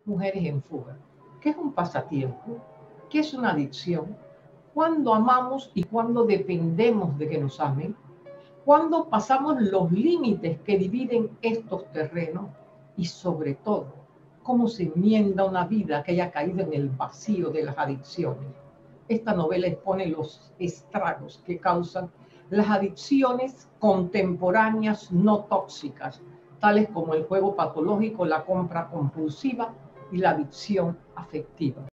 Mujeres en fuga. ¿Qué es un pasatiempo? ¿Qué es una adicción? ¿Cuándo amamos y cuándo dependemos de que nos amen? ¿Cuándo pasamos los límites que dividen estos terrenos? Y sobre todo, ¿cómo se enmienda una vida que haya caído en el vacío de las adicciones? Esta novela expone los estragos que causan las adicciones contemporáneas no tóxicas, tales como el juego patológico, la compra compulsiva y la adicción afectiva.